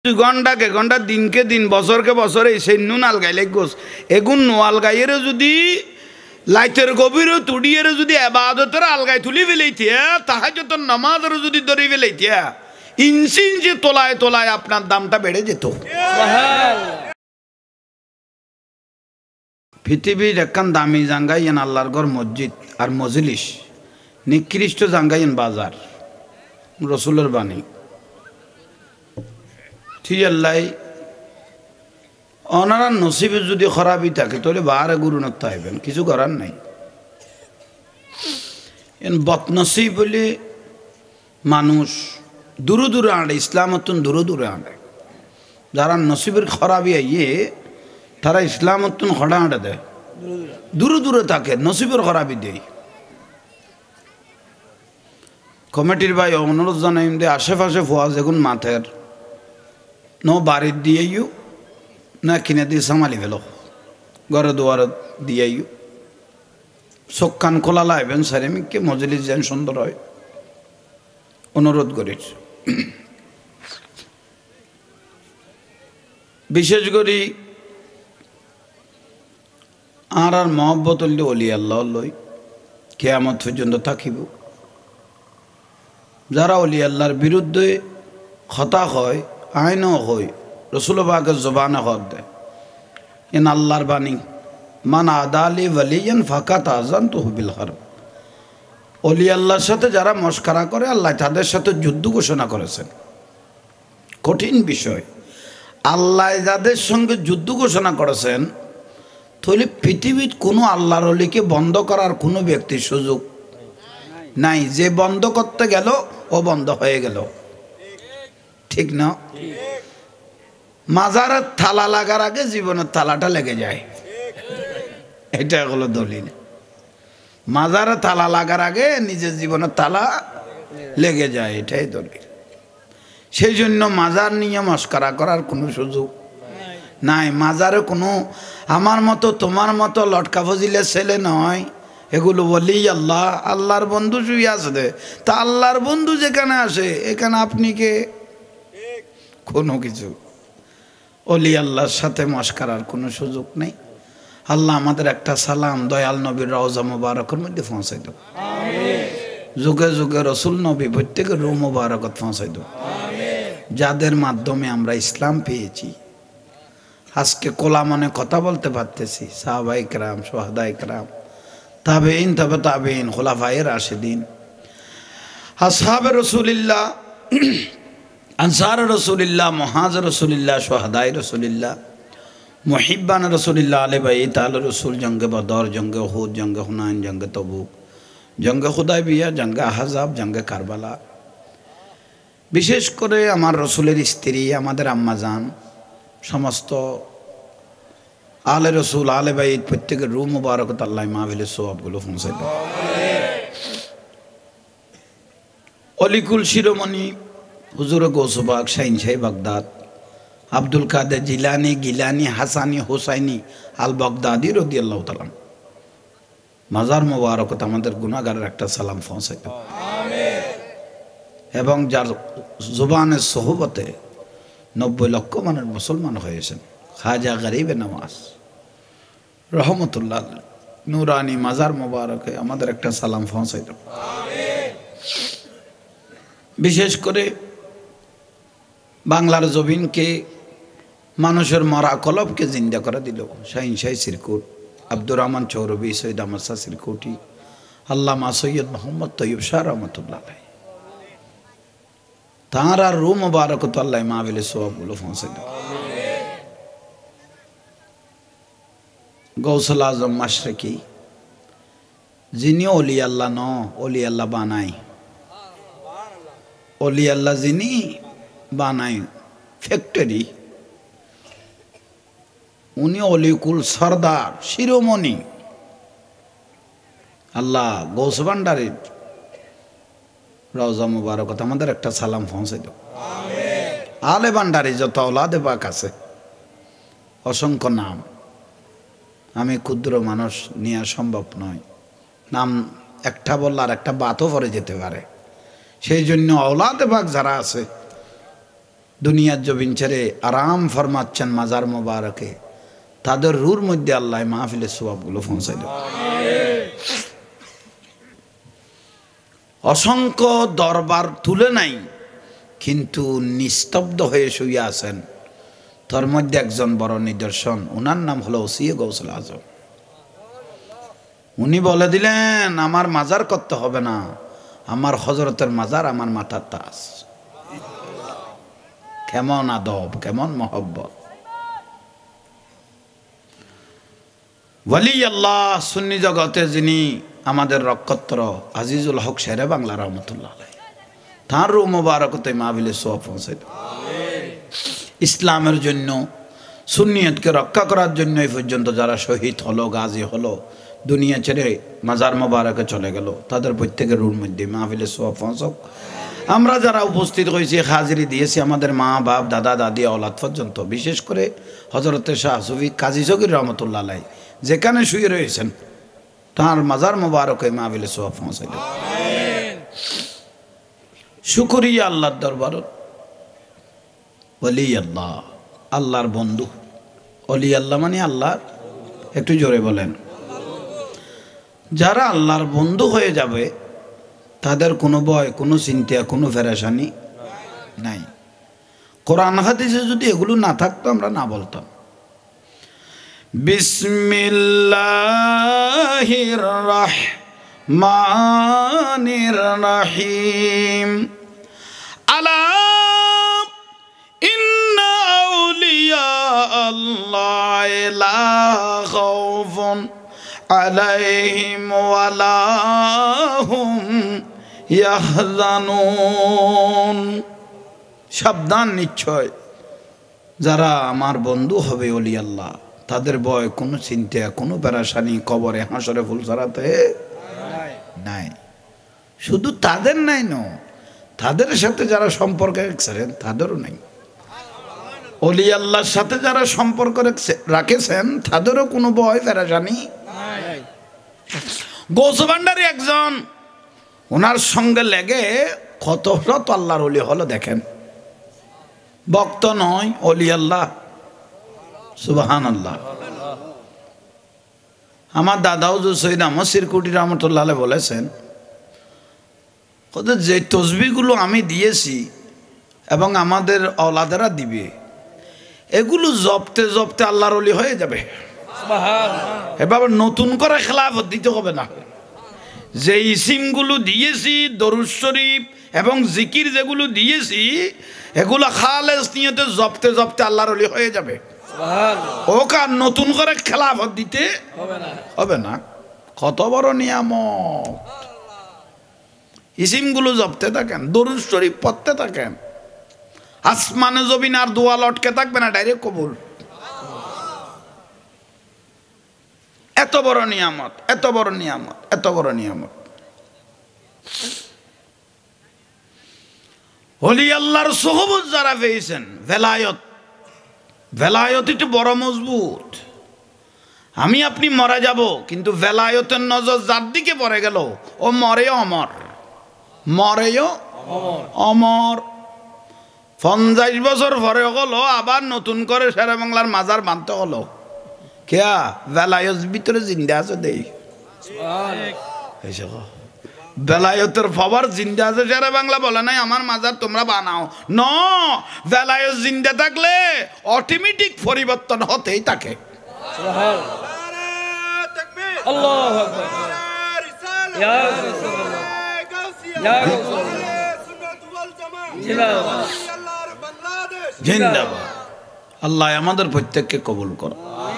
ঘন্টা কে ঘন্টা দিনকে দিন বছরকে বছর এই সেই নুন আলগাইলে গোস এগুন নো আলগাইয়ের যদি লাইটের গভীরও তুড়িয়ে যদি আবাদতের আলগাই তুলি ফেলাইতিয়া তাহাজ্জুদের নামাজের যদি ধরে ফেলাইতিয়া ইঞ্চি ইঞ্চি তোলায় তোলায় আপনার দামটা বেড়ে যেত। পৃথিবীর একখান দামি জাঙ্গাইয়েন আল্লাহর ঘর মসজিদ আর মজলিস, নিকৃষ্ট জাঙ্গাইয়েন বাজার, রসুলের বাণী। ঠিক আল্লাহ ওনারা নসিবে যদি খারাপই থাকে তাহলে বাহারে গুরুনত আইবেন, কিছু করার নাই। বদনসিব বলে মানুষ দূরে দূরে আনে, ইসলামতন দূরে দূরে আনে। যারা নসিবের খারাপই আইয়ে তারা ইসলামতন খড়া আঁটে দেয়, দূরে দূরে থাকে, নসিবের খারাপই দেয়। কমিটির ভাই অনুরোধ জানাইম দে আশেপাশে ফোয়া যেগুন মাথের নো বাড়ির দিয়েইও না কিনে দিয়ে সামালি ফেল, ঘরে দুয়ারে দিয়েইও চোখ কান খোলা লাইবেন সারেমিককে মজলিস যেন সুন্দর হয়, অনুরোধ করিস। বিশেষ করি আর মহব্বত হইলে অলি আল্লাহ লই কিয়ামত পর্যন্ত থাকিব। যারা অলি আল্লাহর বিরুদ্ধে খতা হয়, আইনও হয়, রসুল পাকের জবানে হক দেয়, এন আল্লাহর বাণী, মান আদালি ওয়ালিয়ান ফাকাত আযানতুহু বিল হারব। অলি আল্লাহর সাথে যারা মস্করা করে আল্লাহ তাদের সাথে যুদ্ধ ঘোষণা করেছেন। কঠিন বিষয়। আল্লাহ যাদের সঙ্গে যুদ্ধ ঘোষণা করেছেন তাহলে পৃথিবীর কোনো আল্লাহর অলিকে বন্ধ করার কোনো ব্যক্তির সুযোগ নাই। যে বন্ধ করতে গেল ও বন্ধ হয়ে গেল, ঠিক না? মাজারের থালা লাগার আগে জীবনের থালাটা লেগে যায়, এটা হলো দলিল। মাজারে তালা লাগার আগে নিজের জীবনের তালা লেগে যায়, এটাই দলিল। সেই জন্য মাজার নিয়ে মস্করা করার কোনো সুযোগ নাই। মাজারে কোনো আমার মতো তোমার মতো লটকা ফজিলের ছেলে নয়, এগুলো বলি আল্লাহ, আল্লাহর বন্ধু শুয়ে আসে। তা আল্লাহর বন্ধু যেখানে আসে এখানে আপনি কে? কোনো কিছু অলি আল্লাহর সাথে মস্করার কোনো সুযোগ নেই। আল্লাহ আমাদের একটা সালাম দয়াল নবীর রওজা মুবারকের মধ্যে পৌঁছাই দাও, যুগে যুগে রসুল নবী প্রত্যেকের রূহ মুবারকত পৌঁছাই দাও, যাদের মাধ্যমে আমরা ইসলাম পেয়েছি। আজকে কোলা মনে কথা বলতে পারতেছি, সাহাবায়ে কেরাম, শুহাদায়ে কেরাম, তাবেঈন, তবে তাবেঈন, খুলাফায়ে রাশিদিন, আসহাবে রাসূলিল্লাহ, আনসার রাসূলিল্লাহ, মুহাজির রাসূলিল্লাহ, শুহাদায়ে রাসূলিল্লাহ, মুহিব্বান রাসূলিল্লাহ, আলে বাইত আলে রাসূল, জঙ্গে বদর, জঙ্গে উহুদ, জঙ্গে হুনাইন, জঙ্গে তবুক, জঙ্গে হুদায়বিয়া, জঙ্গে আহজাব, জঙ্গে কারবালা। বিশেষ করে আমার রসুলের স্ত্রী, আমাদের আম্মাজান, সমস্ত আলে রসুল, আলে বাইত, প্রত্যেকের রূহ মুবারকত আল্লাহ মাহফিলের সওয়াবগুলো পৌঁছাই দাও। অলিকুল শিরোমণি হুজুর গৌসবাগ শাহিন শাহী Baghdad, Abdul Qadir Jilani, Gilani, Hasani, Husaini al Baghdadi রাদিয়াল্লাহু তাআলা মাজার মুবারকত আমাদের গুনাহগারের একটা সালাম পৌঁছাই দাও। এবং যার জুবানের সোহবতে 90 লক্ষ মানুষ মুসলমান হয়েছেন, খাজা গরিবে নওয়াজ রহমতুল্লাহ নুরানি মাজার মুবারকে আমাদের একটা সালাম পৌঁছাই দাও। বিশেষ করে বাংলার জমিনকে, মানুষের মরা কলবকে জিন্দা করে দিল শাহিন শাহী সিরকুট, আব্দুর রহমান চৌরবি, সৈয়দ আহমদ শাহ সিরকুটি, আল্লামা সৈয়দ মোহাম্মদ তৈয়ব শাহ রহমতুল্লাহ আলাইহি, তাঁর আর রূহ মুবারকত আল্লাহ মাহফিলের সওয়াবগুলো পৌঁছে দাও। গৌসুল আজম মাশরিকি, যিনি অলি আল্লাহ ন, অলি আল্লাহ বানাই, অলি আল্লাহ যিনি বানাই ফ্যাক্টরি, উনি অলিকুল সরদার শিরোমণি আল্লাহ গৌস ভান্ডারীর রওজা মুবারকত আমাদের একটা সালাম পৌঁছে দাও। আলে ভান্ডারী যত আওলাদে পাক আছে, অসংখ্য নাম, আমি ক্ষুদ্র মানুষ নেওয়া সম্ভব নয়, নাম একটা বললে আর একটা বাতও পরে যেতে পারে। সেই জন্য আওলাদে পাক যারা আছে দুনিয়ার জমিন ছেড়ে আরাম ফরমাচ্ছেন মাজার মোবারকে, তাদের রুর মধ্যে আল্লাহ মাহফিলের সওয়াবগুলো পৌঁছাই দেন। অসংখ্য দরবার তুলে নাই, কিন্তু নিস্তব্ধ হয়ে শুয়ে আছেন, তার মধ্যে একজন বড় নিদর্শন, ওনার নাম হলো ওসিয়ে গৌসুল আজম। উনি বলে দিলেন আমার মাজার করতে হবে না, আমার হযরতের মাজার আমার মাথার তাজ। কেমন আদব, কেমন মহব্বত! ওয়ালি আল্লাহ সুন্নি জগতে যিনি আমাদের রক্ষত্র আজিজুল হক শেরে বাংলা রহমতুল্লাহ আলাইহি, তাঁর রূহ মুবারকতে মাহফিলে সওয়াব পৌঁছে দেন। ইসলামের জন্য, সুন্নিয়তকে রক্ষা করার জন্য এই পর্যন্ত যারা শহীদ হলো, গাজী হলো, দুনিয়া ছেড়ে মাজার মোবারকে চলে গেল, তাদের প্রত্যেকের রুর মধ্যে মাহফিলে সওয়াব পৌঁছক। আমরা যারা উপস্থিত হয়েছি, হাজিরি দিয়েছি, আমাদের মা বাপ দাদা দাদি আওলাদ পর্যন্ত, বিশেষ করে হযরতে শাহ সুফি কাজী জকির রহমতুল্লাহ আলাইহি যেখানে শুয়ে রয়েছেন, তাঁর মাজার মোবারকে মাহফিলে সওয়াব পৌঁছে দেন। শুকরিয়া আল্লাহর দরবারত। ওলি আল্লাহ, আল্লাহর বন্ধু। ওলি আল্লাহ মানে আল্লাহর, একটু জোরে বলেন। যারা আল্লাহর বন্ধু হয়ে যাবে তাদের কোনো ভয়, কোনো চিন্তা, কোনো পেরেশানি নাই। কোরআন হাদিসে যদি এগুলো না থাকতো আমরা না বলতাম। বিসমিল্লাহির রাহমানির রাহিম। আলা ইন্না আউলিয়া আল্লাহ লা খাউফুন আলাইহিম ওয়ালা হুম ইয়াহজানুন। সাবধান, নিশ্চয় যারা আমার বন্ধু হবে ওলি আল্লাহ, তাদের ভয়, কোনো চিন্তা, কোনো পেরেশানি কবরে হাসরে ফুল ছড়াতে নাই। শুধু তাদের নাই, তাদের সাথে যারা সম্পর্ক রেখেছেন তাদেরও নাই। ওলি আল্লাহর সাথে যারা সম্পর্ক রাখেছেন তাদেরও কোনো ভয় পেরেশানি নাই। গৌস ভান্ডারী একজন, ওনার সঙ্গে লেগে কত শত আল্লাহর ওলি হলো দেখেন। ভক্ত নয়, ওলি আল্লাহ। সুবহানাল্লাহ। আমার দাদা হুজুর সৈয়দ আহমদ সিরকুটি রহমতুল্লাহ আলাইহি বলেছেন, যে তসবিহগুলো আমি দিয়েছি এবং আমাদের আওলাদেরা দিবে, এগুলো জপতে জপতে আল্লাহর ওলি হয়ে যাবে। এবার নতুন করে খেলাফত দিতে হবে না। যে ইসিমগুলো দিয়েছি, দরুদ শরীফ এবং জিকির যেগুলো দিয়েছি, এগুলো খালেস নিয়তে জপতে জপতে আল্লাহর ওলি হয়ে যাবে। ওকে আর নতুন করে খেলাফত দিতে হবে না। কত বড় নিয়ামত! ইসিমগুলো জপতে থাকেন, দরুদ শরীফ পড়তে থাকেন, আসমানে জমিন আর দোয়া লটকে থাকবে না, ডাইরেক্ট কবুল। এত বড় নিয়ামত, এত বড় নিয়ামত, এত বড় নিয়ামত। ওলি আল্লাহর সোহবত যারা পেয়েছেন, ভেলায়ত, ভেলায়ত একটু বড় মজবুত। আমি আপনি মরে যাব, কিন্তু ভেলায়তের নজর যার দিকে পড়ে গেল ও মরেও অমর, মরেও অমর। 50 বছর পরে হলো আবার নতুন করে শেরে বাংলার মাজার বাঁধতে হলো। কেয়া ভেলায়ত ভিতরে জিন্দা আছে দেই, বেলায়তের পাওয়ার জিন্দা আছে। শেরে বাংলা বলে নাই আমার মাজার তোমরা বানাও, ন বেলায়ত জিন্দা থাকলে অটোমেটিক পরিবর্তন হতেই থাকে। জিন্দাবাদ। আল্লাহ আমাদের প্রত্যেককে কবুল কর।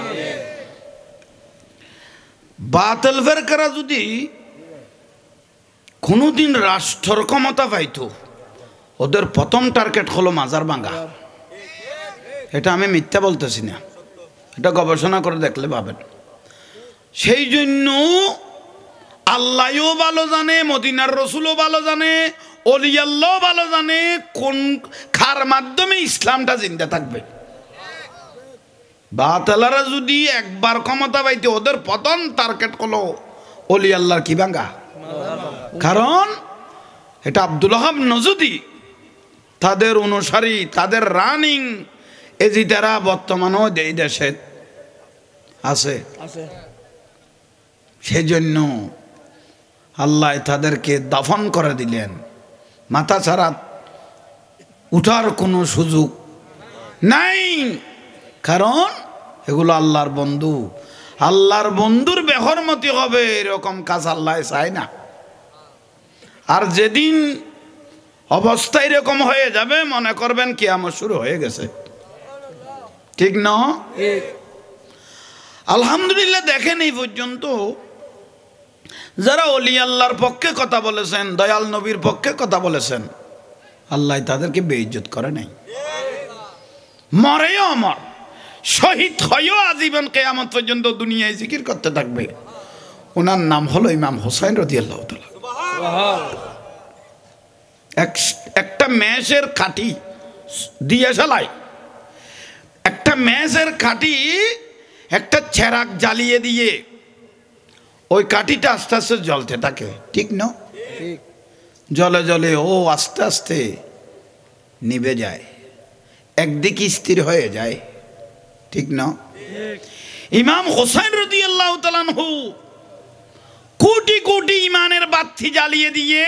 বাতিল ফেরকারা যদি কোনোদিন রাষ্ট্র ক্ষমতা পাইতো, ওদের প্রথম টার্গেট হলো মাজার ভাঙা। এটা আমি মিথ্যা বলতেছি না, এটা গবেষণা করে দেখলে পাবেন। সেই জন্য আল্লাহও ভালো জানে, মদিনার রসুলও ভালো জানে, ওলি আল্লাহ ভালো জানে কোন কার মাধ্যমে ইসলামটা জিন্দা থাকবে। বাতিলরা যদি একবার ক্ষমতা পাইতে, ওদের প্রথম টার্গেট হলো ওলি আল্লাহর কি ভাঙা। কারণ এটা আব্দুল ওয়াহাব নজদি তাদের অনুসারী, তাদের রানিং এজিদেরা বর্তমানেও এই দেশে আছে। সেজন্য আল্লাহ তাদেরকে দাফন করে দিলেন, মাথা ছাড়া উঠার কোনো সুযোগ নাই। কারণ এগুলো আল্লাহর বন্ধু, আল্লাহর বন্ধুর বেহরমতি হবে এরকম কাজ আল্লাহ চায় না। আর যেদিন অবস্থা এরকম হয়ে যাবে মনে করবেন কিয়ামত শুরু হয়ে গেছে, ঠিক না? আলহামদুলিল্লাহ দেখেন এই পর্যন্ত যারা ওলি আল্লাহর পক্ষে কথা বলেছেন, দয়াল নবীর পক্ষে কথা বলেছেন, আল্লাহ তাদেরকে বেইজ্জত করে নাই। মরেও অমর, শহীদ হয়েও আজীবন কিয়ামত পর্যন্ত দুনিয়ায় জিকির করতে থাকবে। ওনার নাম হলো ইমাম হোসেন রাদিয়াল্লাহু তাআলা। একটা মেষের কাঠি দিয়ে জ্বালায়, একটা মেষের কাঠি একটা চেরাক জ্বালিয়ে দিয়ে ওই কাঠিটা আস্তে আস্তে জ্বলতে থাকে, ঠিক না? জলে জলে ও আস্তে আস্তে নিভে যায়, একদিকে স্থির হয়ে যায়, ঠিক না? ইমাম হোসেন রাদিয়াল্লাহু তাআলা আনহু কোটি কোটি ইমানের বাতি জ্বালিয়ে দিয়ে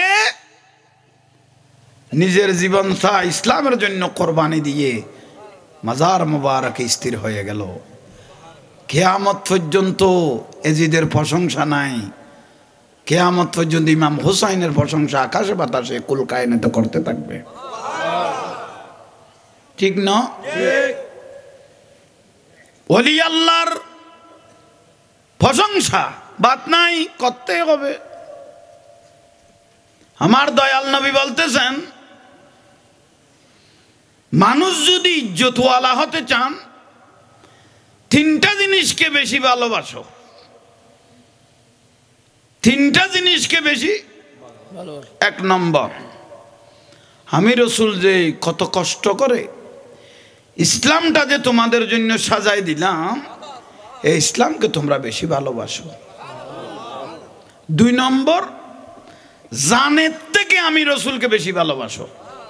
নিজের জীবন ইসলামের জন্য কোরবানি দিয়ে মাজার মুবারকে স্থির হয়ে গেল। কিয়ামত পর্যন্ত এজিদের প্রশংসা নাই, কিয়ামত পর্যন্ত ইমাম হুসাইনের প্রশংসা আকাশে বাতাসে কুল কায়নাতে করতে থাকবে, ঠিক না? ওলি আল্লাহর প্রশংসা বাত নাই, করতে হবে। আমার দয়াল নবী বলতেছেন, মানুষ যদি ইজ্জতওয়ালা হতে চান তিনটা জিনিসকে বেশি ভালোবাসো, তিনটা জিনিসকে বেশি। এক নম্বর, আমি রসুল যে কত কষ্ট করে ইসলামটা যে তোমাদের জন্য সাজাই দিলাম, এই ইসলামকে তোমরা বেশি ভালোবাসো। দুই নম্বর, জানের থেকে আমি রসুলকে বেশি ভালোবাসো।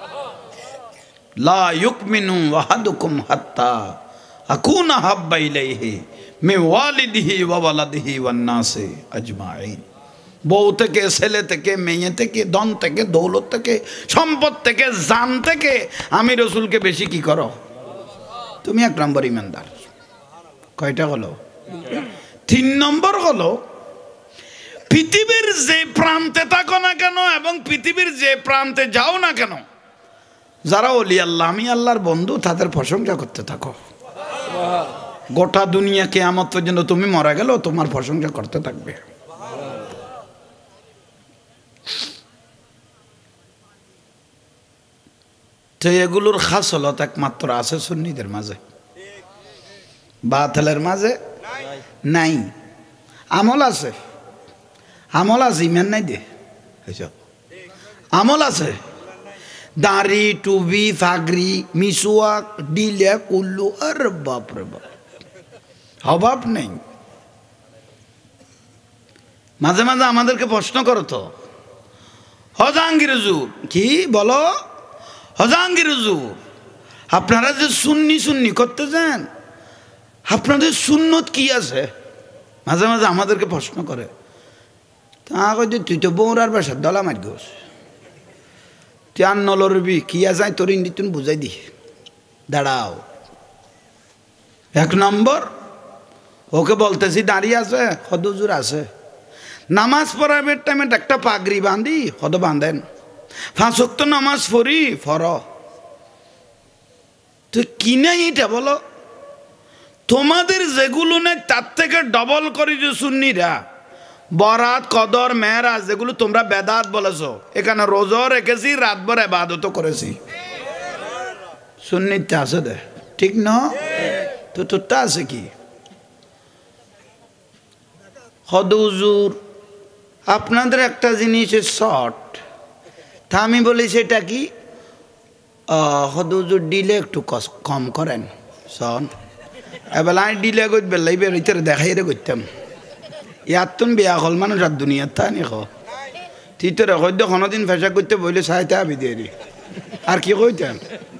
লা ইউকমিনু আহাদুকুম হাত্তা আকুনা হাব্বা ইলাইহি মিন ওয়ালিদিহি ওয়া ওয়ালাদিহি ওয়ান নাসি আজমাইন। বউ থেকে, ছেলে থেকে, মেয়ে থেকে, ধন থেকে, দৌলত থেকে, সম্পদ থেকে, জান থেকে আমি রসুলকে বেশি কি করো? তুমি এক নম্বর ইমানদার। কয়টা হলো? তিন নম্বর হলো, পৃথিবীর যে প্রান্তে থাকো না কেন এবং পৃথিবীর যে প্রান্তে যাও না কেন, যারা ওলি আল্লাহ, আমি আল্লাহর বন্ধু, তাদের প্রশংসা করতে থাকো। গোটা দুনিয়া কিয়ামত পর্যন্ত তুমি মারা গেল তোমার প্রশংসা করতে থাকবে। তো এগুলোর খাসলত একমাত্র আছে সুন্নিদের মাঝে, বাতিলের মাঝে নাই। আমল আছে, আমল আছে, ইমান নাই দে। আমল আছে, দাড়ি, টুবি, ফাগরি, মিসওয়াক, ডিলে, কুল্লু, আর বাপ রে বাপ, অভাব নেই। মাঝে মাঝে আমাদেরকে প্রশ্ন করো তো, হজাঙ্গির হুজুর কি বলো, হজাঙ্গির হুজুর আপনারা যে সুন্নি সুন্নি করতে যান, আপনাদের সুন্নত কি আছে? মাঝে মাঝে আমাদেরকে প্রশ্ন করে। তা কই তুই তো বৌরার বাসার দলা মার গোস, তুই আর নলরবি কি আছে তোর ইন্দি তুই বুঝাই দি। দাঁড়াও, এক নম্বর ওকে বলতেছি দাঁড়িয়ে আছে, হদ হুজুর আছে। নামাজ পড়াবের টাইমে একটা পাগড়ি বাঁধি, হদ বাঁধেন। 5 ওয়াক্ত নামাজ পড়ি, ফর। তুই কি নাই এটা বলো? তোমাদের যেগুলো নেই তার থেকে ডবল করি যে সুন্নিরা বরাত, কদর, মেহরাজ, যেগুলো তোমরা বেদাত বলেছো, এখানে রোজা রেখেছি, রাতভর ইবাদত করেছি। সুন্নিতে আছে দে, ঠিক না? তো তোরটা আছে কি? হদ হুজুর আপনাদের একটা জিনিসের শর্ট, তা আমি বলি সেটা কি? হদ হুজুর ডিলে একটু কম করেন শোন। এবার আমি ডিলে করতে বেলাই বেরোইতে দেখাই রে করতাম। ইয়ার তুন বিয়া হল মানুষ আর দুনিয়ার তা নি তুই তো রেখো কোনোদিন ফেসা করতে বইলে সাইতে আবি দিয়ে রে আর কি কইতেন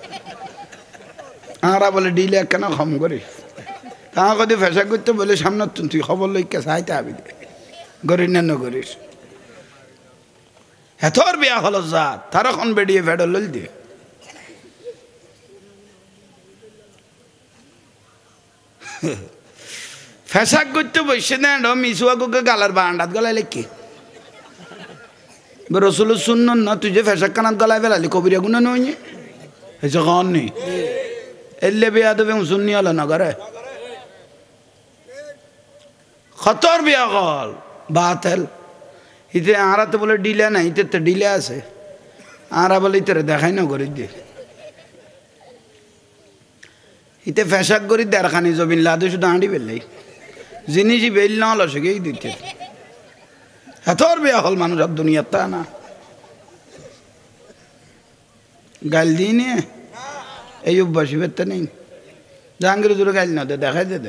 আরা বলে ডিলে একখানা কম করিস তা কদি ফেসা করতে বলে সামনে তুই খবর লইকে চাইতে আবি গরিস না নগরিস হেথর বিয়া হলো যা তার এখন বেরিয়ে ফেডল লইল দিয়ে ফেসাক করতে বসে না মিসুয়াকে গালার বান্ডাত গলায় লেখি রসুল শুন না তুই যে ফেসাক কানাত গলায় ফেলালি কবিরা গুণা নই হেসে কন নি এলে বিয়া দেবে শুননি হলো না করে খতর বিয়া কল বাতেল ইতে আরা তো বলে ডিলে না ইতে তো ডিলে আছে আরা বলে ইতে দেখাই না করি দিয়ে ইতে ফেসাক করি দেড়খানি জবিন লাদে শুধু হাঁড়ি বেললাই জিনিসই বেল না হলো সেকেই দিতে এতর বিয়া হল মানুষ আর দুনিয়ার তা না গাইল দিই নে এই অভ্যাসী বেরতে নেই জাহাঙ্গীর জোরে গাইল না দে দেখাই দে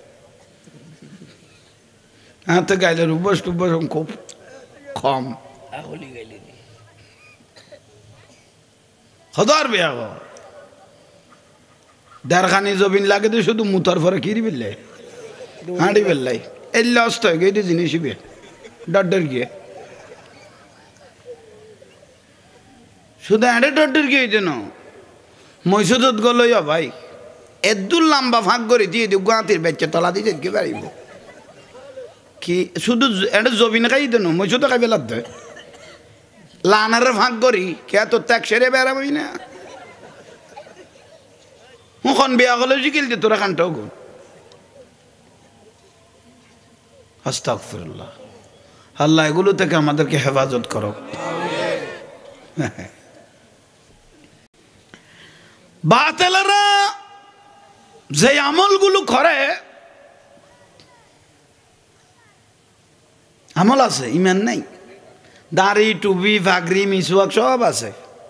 হ্যাঁ তো গাইলের অভ্যাস টুভ্যাস খুব কম হদার বিয়া গো দেড়খানি জবিন লাগে তো শুধু মুতার পরে কিরি বেললে হাঁড়ি বেললাই এলে অস্ত হয়ে গিয়ে জিনিস ডর গিয়ে শুধু এঁড়ে ডর গিয়ে যেন মৈসুদত গলই ভাই এদুল লম্বা ফাঁক করে দিয়ে দিও গুয়াতির বেচে তলা দিয়ে কি পারিব কি শুধু এঁড়ে জবিন খাই দেন মৈসুদ খাই বেলার দে লানারে ফাঁক করি কে তোর ত্যাগ সেরে বেড়াবই না মুখন বিয়া হলে জিকিল দে তোরা খানটাও গো আস্তাগফিরুল্লাহ আল্লাহ এগুলো থেকে আমাদেরকে হেফাজত করো বাতেলরা যে আমলগুলো করে আমল আছে ইমান নাই দাড়ি টুপি ফাগরি মিসওয়াক সব আছে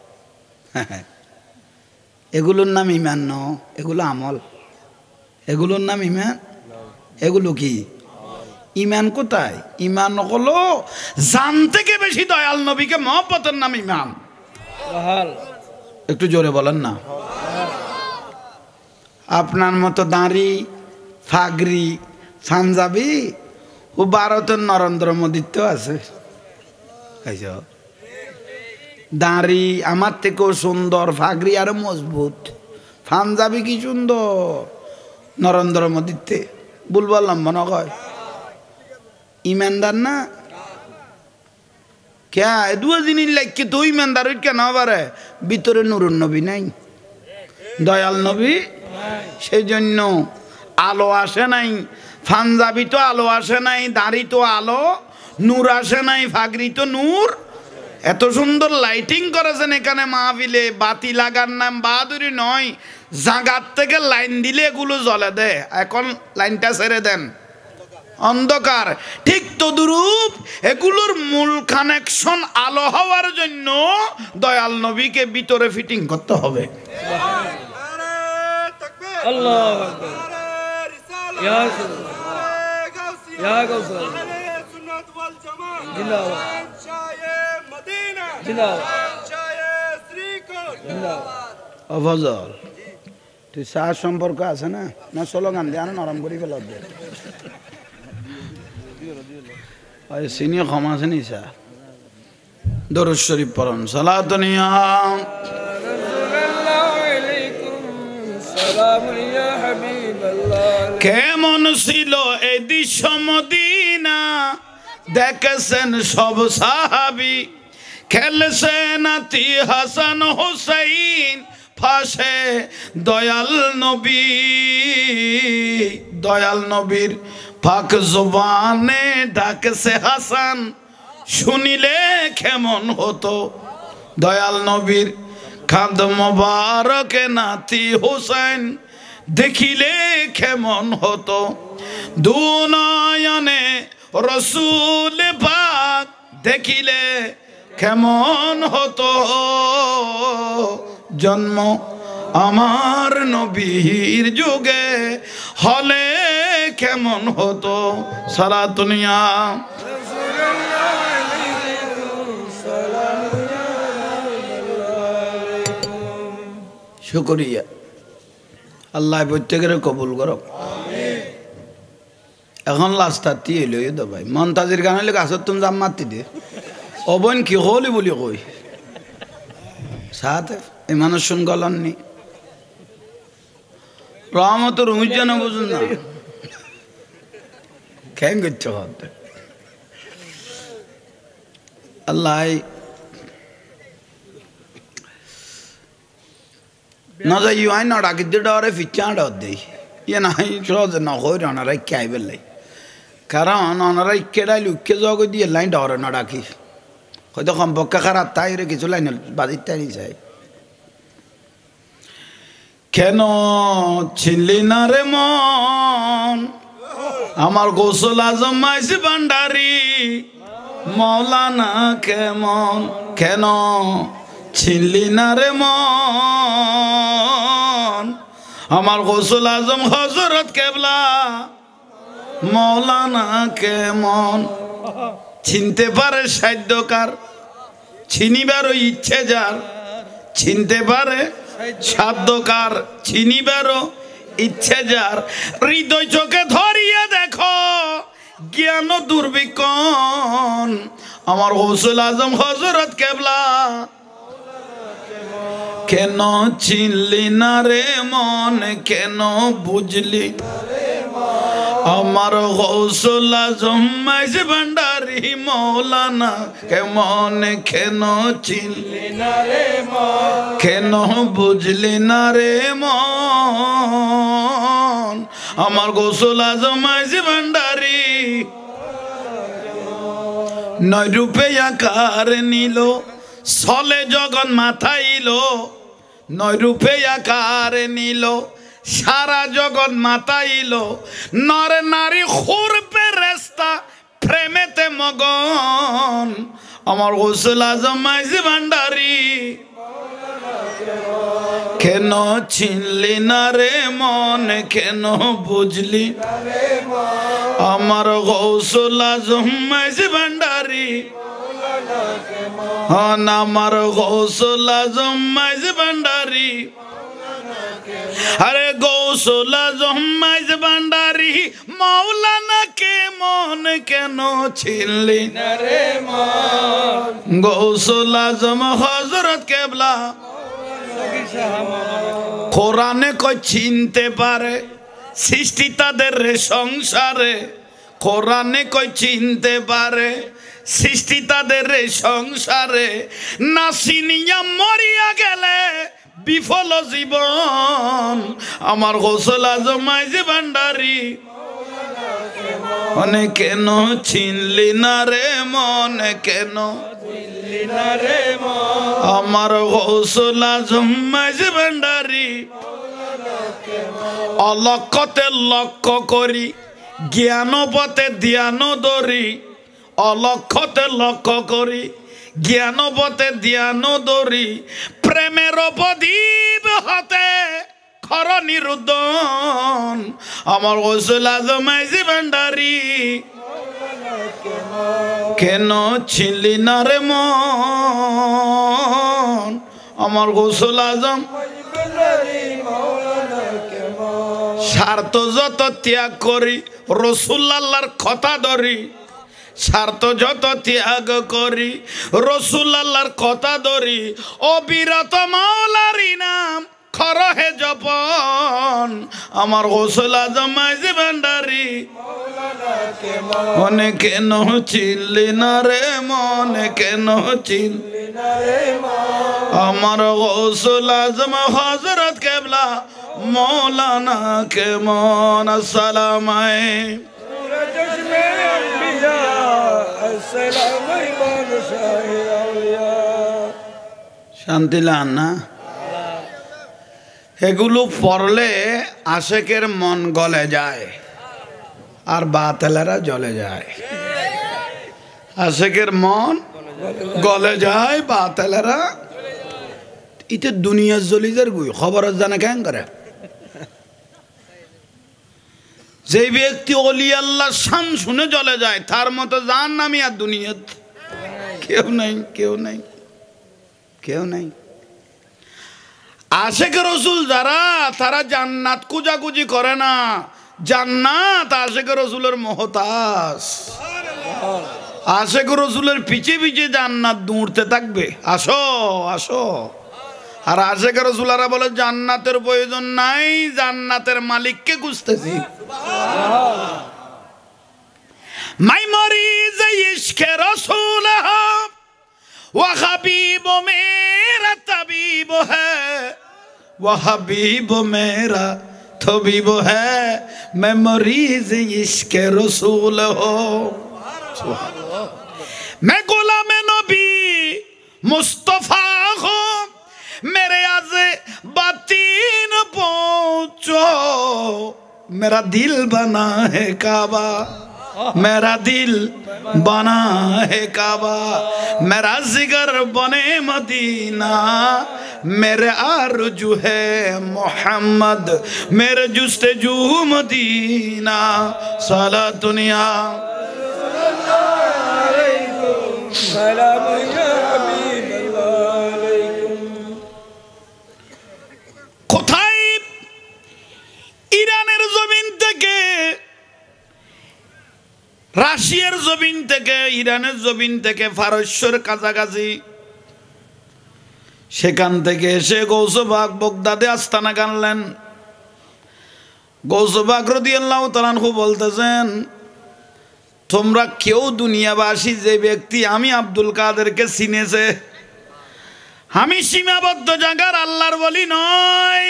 এগুলোর নাম ইমান ন এগুলো আমল এগুলোর নাম ইমান এগুলো কি ইমান কোথায় ইমান হলো জান থেকে বেশি দয়াল নবীকে মহব্বতের নাম ইমান একটু জোরে বলেন না আপনার মতো দাঁড়ি ফাগরি পাঞ্জাবি ও ভারতের নরেন্দ্র মোদীর তো আছে দাঁড়ি আমার থেকেও সুন্দর ফাগরি আরো মজবুত পাঞ্জাবি কি সুন্দর নরেন্দ্র মোদীতে বললাম মনে হয় ইমানদার না কে দু জিনিস লাগছে তো ইমানদার কেন পারে ভিতরে নুরুন নবী নাই দয়াল নবী সেই জন্য আলো আসে নাই পাঞ্জাবি তো আলো আসে নাই দাড়ি তো আলো নূর আসে নাই ফাগরি তো নূর এত সুন্দর লাইটিং করেছেন এখানে মাহফিলে বাতি লাগার নাম বাহাদুরি নয় জাগাত থেকে লাইন দিলে এগুলো জ্বলে দেয় এখন লাইনটা ছেড়ে দেন অন্ধকার ঠিক তদুরূপ এগুলোর মূল কানেকশন আলো হওয়ার জন্য দয়াল নবীকে ভিতরে ফিটিং করতে হবে আল্লাহু আকবার ইয়া গাউসুল সুন্নাত ওয়াল জামাত জিন্দাবাদ শায়ে মদিনা জিন্দাবাদ শায়ে শ্রীকোট জিন্দাবাদ আফজল তুই সার সম্পর্ক আছে না না স্লোগান দে নরম করে ফেল দে সিনি ক্ষমা আছে নি স্যার দরুদ শরীফ পড়ুন সালাতুন ইয়া কেমন ছিল এই দৃশ্য মদিনা দেখেছেন সব সাহাবী খেলছে নাতি হাসান হুসাইন ফাঁসে দয়াল নবীর পাক জবানে ডাকছে হাসান শুনিলে কেমন হতো দয়াল নবীর খাদ মোবারকে নাতি হুসাইন দেখিলে কেমন হতো দুনয়নে রসুল পাক দেখিলে কেমন হতো জন্ম আমার নবীর যুগে হলে কেমন হতো সালাতুন ইয়া শুকরিয়া আল্লাহ প্রত্যেকের কবুল করো এখন লাস্টার তি এলো তো ভাই মন্তাজির গান হলে গাছত তুমি জাম মাতি দে অবন কি হলি বলি কই সাথে এই মানুষ শুন গলন নি রহমত রুমিজান বুঝুন না কেন করছো আল্লাহ না যাই আই না ডাকি দিয়ে ডরে ফিচা ডর দেই ইয়ে নাই সহজে না হই অনারাই খাই বেলাই কারণ অনারাই কেডাই লুকে জগ দিয়ে লাইন ডরে না ডাকি হয়তো সম্পর্কে খারাপ তাই রে কিছু লাইন বাজির টানি চাই কেন চিনলি না রে মন আমার গোসল আজম মাইসি ভান্ডারি মৌলানা কেমন কেন চিনলি না রে মন আমার গোসল আজম হযরত কেবলা মৌলানা কেমন চিনতে পারে সাধ্যকার চিনিবারও ইচ্ছে যার চিনতে পারে সাধ্যকার চিনিবারও ইচ্ছে যার হৃদয় চোখে ধরিয়ে দেখো জ্ঞান দুর্বিকন আমার গৌসুল আজম হযরত কেবলা কেন চিনলি না রে মন কেন বুঝলি আমার গৌসুল আজম মাইজ ভান্ডারি মৌলানা কেমন কেন চিনলি না রে মন কেন বুঝলি না রে মন আমার গৌসুল আজম মাইজ ভান্ডারি নয় রূপে আকার নিল ছলে জগন মাথাইল নয় রূপে আকার নিল সারা জগৎ মাতাইল নরে নারী খুরপে রেস্তা প্রেমেতে মগন আমার গৌসুল আজম মাইজি ভান্ডারি কেন চিনলি না রে মন কেন বুঝলি আমার গৌসুল আজম মাইজি ভান্ডারি আমার গৌসুল আজম মাইজি ভান্ডারি अरे गौसुल आजम माइज भांडारी मौलाना के मन केनो छिनली ना रे मन गौसुल आजम हजरत केबला কোরআনে কই চিনতে পারে সৃষ্টি তাদের সংসারে কোরআনে কই চিনতে পারে সৃষ্টি তাদের সংসারে না চিনিয়া মরিয়া গেলে বিফল জীবন আমার গৌসুল আজম মাইজি ভান্ডারি মনে কেন চিনলি না রে মনে কেন চিনলি না রে মন আমার গৌসুল আজম মাইজি ভান্ডারি অলক্ষতে লক্ষ্য করি জ্ঞান পথে ধ্যান ধরি অলক্ষতে লক্ষ্য করি জ্ঞান পথে ধ্যান ধরি প্রেমের প্রদীপ হতে খর নিরুদ্ধন আমার গৌসুল আজম মাইজি ভান্ডারি কেন চিনলি না রে মন আমার গৌসুল আজম স্বার্থ যত ত্যাগ করি রসুল আল্লাহর কথা ধরি স্বার্থ যত ত্যাগ করি রসুল আল্লাহর কথা ধরি অবিরত মাওলারি নাম খরহে জপন আমার গৌসুল আজম মাইজি ভান্ডারি মনে কেন চিনলি না রে মনে কেন চিনলি না রে আমার গৌসুল আজম হযরত কেবলা মৌলানা কেমন আসসালাম শান্তি লান না এগুলো পড়লে আশেকের মন গলে যায় আর বাতেলেরা জ্বলে যায় আশেকের মন গলে যায় বাতেলেরা ইতে দুনিয়া জ্বলিজার গুই খবর জানে কেন করে যে ব্যক্তি ওলি আল্লাহ শান শুনে জ্বলে যায় তার মতো জাহান্নামী আর দুনিয়াত কেউ নাই কেউ নাই কেউ নাই আশেক রসুল যারা তারা জান্নাত খুঁজাখুঁজি করে না, জান্নাত আশেক রসুলের মহতাজ। আশেক রসুলের পিছে পিছে জান্নাত দৌড়তে থাকবে, আসো আসো। আর আশেক রসুলারা বলে জান্নাতের প্রয়োজন নাই, জান্নাতের মালিককে খুঁজতেছি। মাই মরিজ ইশকে রসুল ওয়া হাবিব মেরা তবিব হ্যায়, ওয়া হাবিব মেরা তবিব হ্যায়, मैं मरीज इश्क रसूल हो। मैं गुलाम नबी मुस्तफा हूँ, मेरे आज बातीन पहुँचो, मेरा दिल बना है काबा, मेरा दिल बना है काबा, मेरा जिगर बने मदीना, मेरे आरज़ू है मोहम्मद, मेरे जुस्तेजू मदीना। साला दुनिया কোথায়? ইরানের জমিন থেকে, রাশিয়ার জমিন থেকে, ইরানের জমিন থেকে, পারস্যের কাছাকাছি, সেখান থেকে এসে গৌসবাগ বগদাদে আস্তানা গানলেন। গৌসবাগ রাদিয়াল্লাহু তাআলা আনহু বলতেছেন, তোমরা কেউ দুনিয়াবাসী যে ব্যক্তি আমি আব্দুল কাদেরকে চিনেছে, আমি সীমাবদ্ধ জায়গার আল্লাহর ওলি নয়।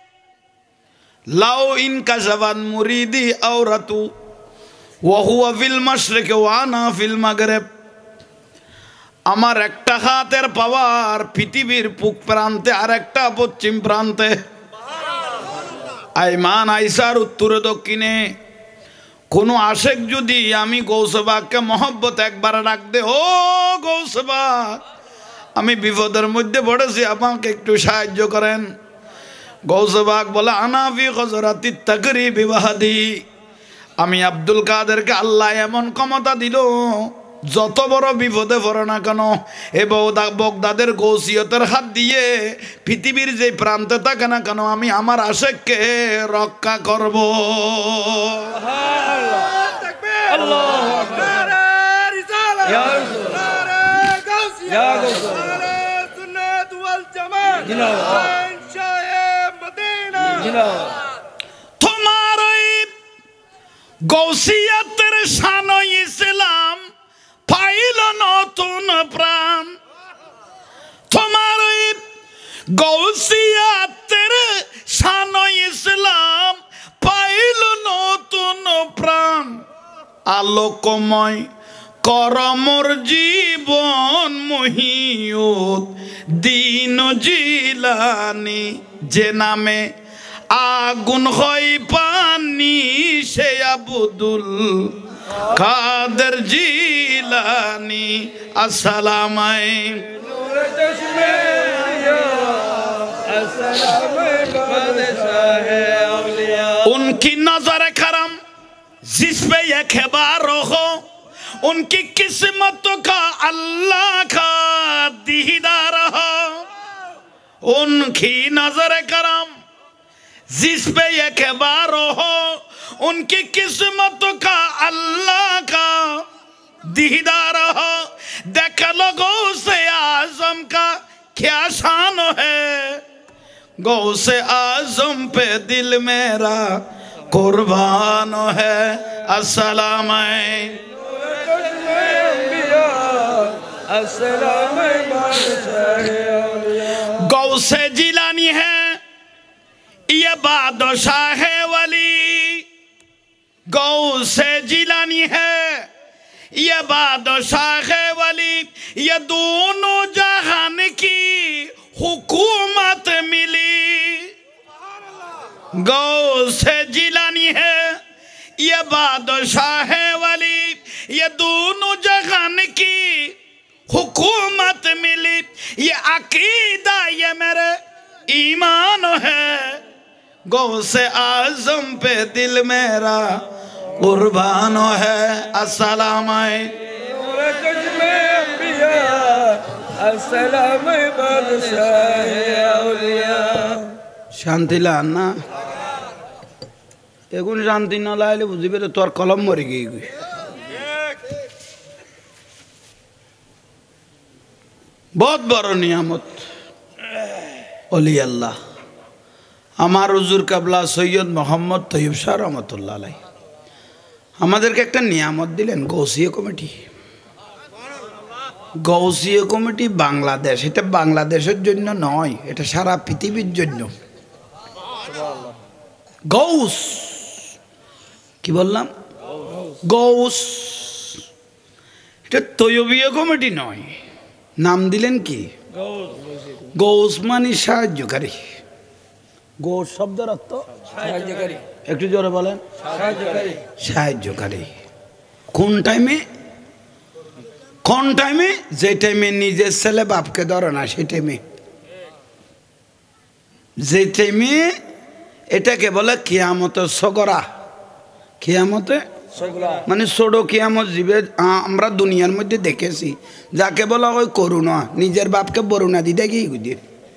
লাউ ইন কাশাবান মুরিদি আওরাতু ওয়া হুয়া ফিল মাশরিক ওয়া আনা ফিল মাগরিব। আমার একটা হাতের পাওয়ার পৃথিবীর পূব প্রান্তে আর একটা পশ্চিম প্রান্তে, আইমান আইসার উত্তরে দক্ষিণে। কোনো আশেক যদি আমি গৌসবাগকে মহব্বত একবার ডাক দে, ও গৌসবাগ আমি বিপদের মধ্যে পড়েছি, আমাকে একটু সাহায্য করেন। গৌসবাগ বলে আনাফি হযরাতিত তাকরিবি ওয়াহাদি, আমি আব্দুল কাদেরকে আল্লাহ এমন ক্ষমতা দিল, যত বড় বিপদে পড়ে না কেন এ বগদাদের গৌসিয়তের হাত দিয়ে পৃথিবীর যে প্রান্তে থাকে না কেন আমি আমার আশেককে রক্ষা করব। আল্লাহু আকবার। রিসালাত নারে সুন্নাত ওয়াল জামাত, ইনশায়ে মদিনা। তোমার ওই গৌসিয়তের শান ইসলাম পাইল নতুন প্রাণ, তোমার ওই গৌসিয়তের শান ইসলাম পাইল নতুন প্রাণ। আলোকময় করমর জীবন মহিউত দিন জিলানি, যে নামে আগুন হয় পানি সে আব্দুল কাদের জিলানি। আসসালামু उनकी नजर करम जिस पे एक बार हो, उनकी किस्मत का अल्लाह का दीदार हो। उनकी नजर करम जिस पे एक बार हो, उनकी किस्मत का अल्लाह का दीदार हो। देख लो गौसे आजम का क्या शान है, गौसे आजम पे दिल मेरा कुर्बान है। अस्सलाम गौसे जिलानी है ये बादशाह वली, गौसे जिलानी है ये बादशाह वली, ये दोनों जहान की हुकूमत मिली। गौसे जिलानी है ये बादशाह वली, ये दोनों जहान की हुकूमत मिली। ये अकीदा ये मेरे ईमान है, गौसे आजम पे दिल मेरा कुर्बान है। अस्सलाम السلام بادشاہ اولیاء শান্তি লান না এখন শান্তি না লাইলে বুঝিবে তো তোর কলম মরে গিয়ে বহুত বড় নিয়ামত অলি আল্লাহ আমার হুজুর কাবলা সৈয়দ মোহাম্মদ তৈয়ব শাহ রহমতুল্লাহ আলাই আমাদেরকে একটা নিয়ামত দিলেন গৌসিয়া কমিটি। গৌসিয়া কমিটি বাংলাদেশ, এটা বাংলাদেশের জন্য নয়, এটা সারা পৃথিবীর জন্য। গৌস কি বললাম? গৌস, এটা তৈয়বিয়া কমিটি নয়। নাম দিলেন কি? গৌস মানে সাহায্যকারী। গৌস শব্দের অর্থ সাহায্যকারী। একটু জোরে বলেন। সাহায্যকারী। সাহায্যকারী কোন টাইমে? কোন টাইমে? যে টাইমে নিজের ছেলে বাপকে ধরে না, সেই টাইমে। যে টাইমে এটাকে বলে কিয়ামতের সগরা। কিয়ামতে মানে ছোট কিয়ামত জীবে আমরা দুনিয়ার মধ্যে দেখেছি, যাকে বলা ওই করুণা, নিজের বাপকে বরুণা দিতে গিয়ে গুদিয়ে,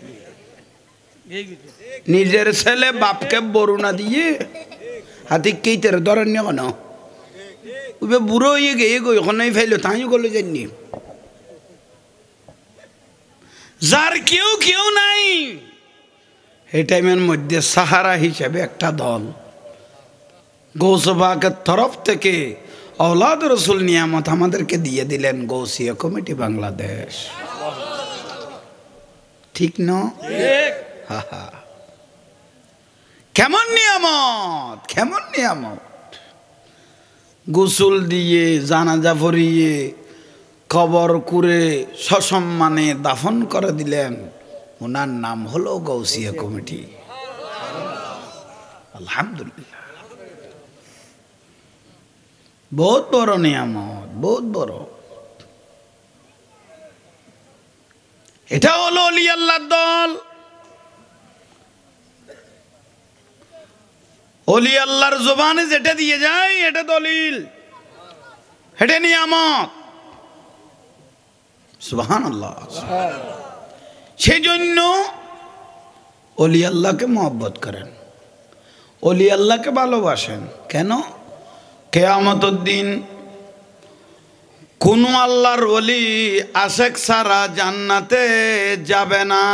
নিজের ছেলে বাপকে বরুণা দিয়ে হাতি কেইতের ধরেন নি কেন? ওই বুড়ো হয়ে গিয়ে গই ওখানে ফেলো তাইও গেলো জানি, যার কেউ কেউ নাই। এই টাইমের মধ্যে সাহারা হিসেবে একটা দল গৌসবাকের তরফ থেকে औलाद রসুল নিয়ামত আমাদেরকে দিয়ে দিলেন গৌসিয়া কমিটি বাংলাদেশ। ঠিক না? কেমন নিয়ামত, কেমন নিয়ামত! গোসল দিয়ে জানাজা পড়িয়ে কবর করে সসম্মানে দাফন করে দিলেন। ওনার নাম হলো গৌসিয়া কমিটি। আলহামদুলিল্লাহ, বহুত বড় নিয়ামত, বহুত বড়। এটা হলো ওলি আল্লাহর দল। ওলি আল্লাহর জবানে যেটা দিয়ে যায় এটা দলিল, এটা নিয়ামত। সুবহানাল্লাহ। সেই জন্য ওলি আল্লাহকে মহব্বত করেন, ওলি আল্লাহকে ভালোবাসেন। কেন? কিয়ামতের দিন কোন আল্লাহর ওলি আশেক ছাড়া জান্নাতে যাবে না।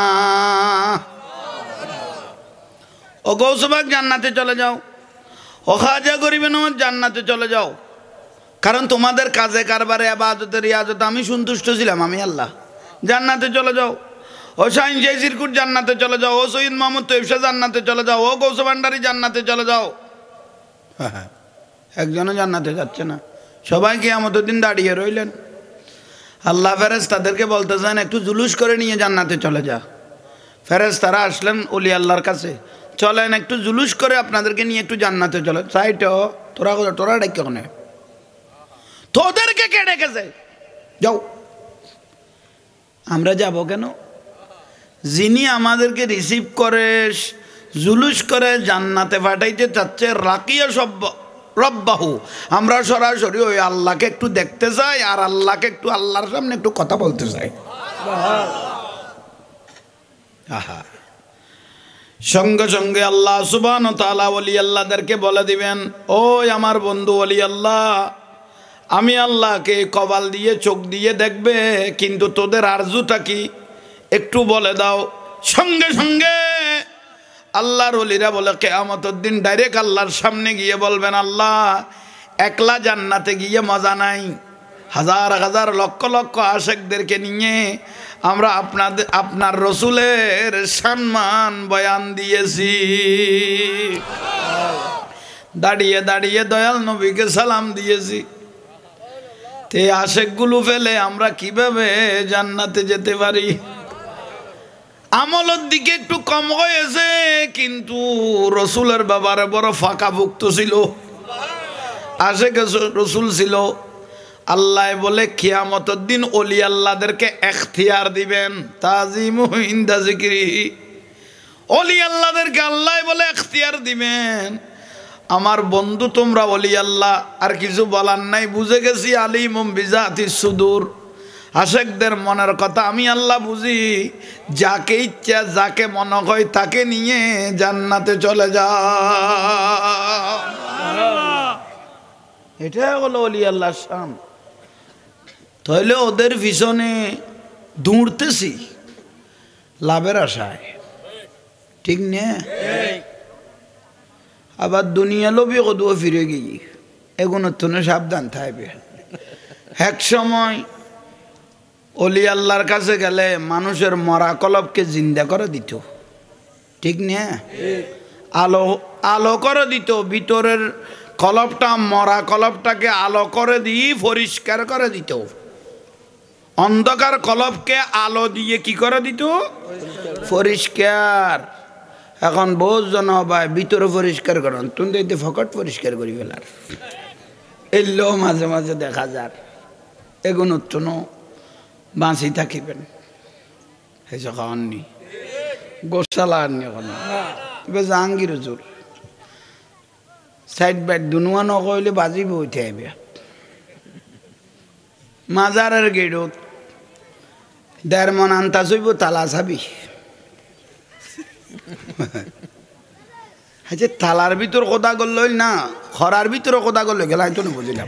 ও গৌসবাগ জান্নাতে চলে যাও, ও খাজা গরিবে নওয়াজ জান্নাতে চলে যাও, কারণ তোমাদের কাজে কারবারে ইবাদতের রিয়াজত আমি সন্তুষ্ট ছিলাম, আমি আল্লাহ। জান্নাতে চলে যাও। ও শাহিন জয়সিরকুট জান্নাতে চলে যাও, ও সৈয়দ মোহাম্মদ তৈয়ব শাহ জান্নাতে চলে যাও, ও গৌস ভান্ডারী জান্নাতে চলে যাও। হ্যাঁ, একজনও জান্নাতে যাচ্ছে না, সবাই কিয়ামতের দিন দাঁড়িয়ে রইলেন। আল্লাহ ফেরেশতাদেরকে বলতেছেন একটু জুলুস করে নিয়ে জান্নাতে চলে যা। ফেরেশতারা আসলেন ওলি আল্লাহর কাছে, চলেন একটু জুলুস করে আপনাদেরকে নিয়ে একটু জান্নাতে চলে। সাইট তোরা তোরা ডেকে ওখানে, তোদেরকে কে ডেকেছে? যাও। আমরা যাব কেন? যিনি আমাদেরকে রিসিভ করে জুলুস করে জান্নাতে পাঠাইতে চাচ্ছে, রাকিয়া সব রব্বাহু, আমরা সরাসরি ওই আল্লাহকে একটু দেখতে চাই আর আল্লাহকে একটু আল্লাহর সামনে একটু কথা বলতে চাই। আহা, সঙ্গে সঙ্গে আল্লাহ সুবহানাহু ওয়া তাআলা ওলি আল্লাহদেরকে বলে দিবেন, ওই আমার বন্ধু ওলি আল্লাহ, আমি আল্লাহকে কপাল দিয়ে চোখ দিয়ে দেখবে, কিন্তু তোদের আরজুটা কি একটু বলে দাও। সঙ্গে সঙ্গে আল্লাহর ওলিরা বলে কিয়ামতের দিন ডাইরেক্ট আল্লাহর সামনে গিয়ে বলবেন, আল্লাহ একলা জান্নাতে গিয়ে মজা নাই, হাজার হাজার লক্ষ লক্ষ আশেকদেরকে নিয়ে আমরা আপনার রসুলের সম্মান বয়ান দিয়েছি, দাঁড়িয়ে দাঁড়িয়ে দয়াল নবীকে সালাম দিয়েছি। তে আশেকগুলো ফেলে আমরা কিভাবে জান্নাতে যেতে পারি? আমলের দিকে একটু কম হয়েছে, কিন্তু রসুলের ব্যাপারে বড় ফাঁকাভুক্ত ছিল, আশেক রসুল ছিল। আল্লাহ বলে কিয়ামতের দিন ওলি আল্লাহদেরকে এখতিয়ার দিবেন, তাজিমু ইনদা যিকরি। ওলি আল্লাহদেরকে আল্লাহ বলে এখতিয়ার দিবেন, আমার বন্ধু তোমরা ওলি আল্লাহ, আর কিছু বলার নাই, বুঝে গেছি আলিমুম বিজাতিস সুদূর। আশেকদের মনের কথা আমি আল্লাহ বুঝি, যাকে ইচ্ছা যাকে মনে হয় তাকে নিয়ে জান্নাতে চলে যা। এটা হলো ওলি আল্লাহর শান। তাহলে ওদের পিছনে দৌড়তেছি লাভের আশায়, ঠিক না? আবার দুনিয়া লোভি কদুও ফিরে গিয়ে এগুলোর তো সাবধান থাকবে। এক সময় অলি আল্লাহর কাছে গেলে মানুষের মরা কলবকে জিন্দা করে দিত, ঠিক না? আলো আলো করে দিত, ভিতরের কলবটা মরা কলবটাকে আলো করে দিয়ে পরিষ্কার করে দিত। অন্ধকার কলবকে আলো দিয়ে কি করে দিত? পরিষ্কার। এখন বহুত জন ভাই ভিতরে পরিষ্কার করেন, তুমি তো ফকট পরিষ্কার করি ফেলার এলেও মাঝে মাঝে দেখা যার এগুলোর জন্য বাঁচি থাকিবেন। সেই খাওয়াননি গোসালা আননি এখন এবার জাহাঙ্গীর হুজুর সাইড বাইট দুনুয়া নকইলে বাজিব উঠে আইবে মাজারের গেটত 1.5 মণ আনতা চইব তালা চাবি। আচ্ছা তালার ভিতর কথা করলই না, খরার ভিতরে কথা করলে গেলাই তো বুঝিলাম।